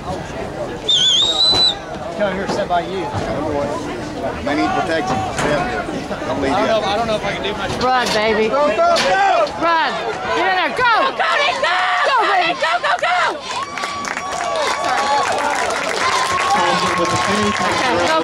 Come here, sit by you. They need protection. Don't leave yet. I don't know if I can do much. Run, baby. Go, go, go! Run. Get in there. Go. Go, Cody. Go. Go, baby. Go, go, go. Okay, go.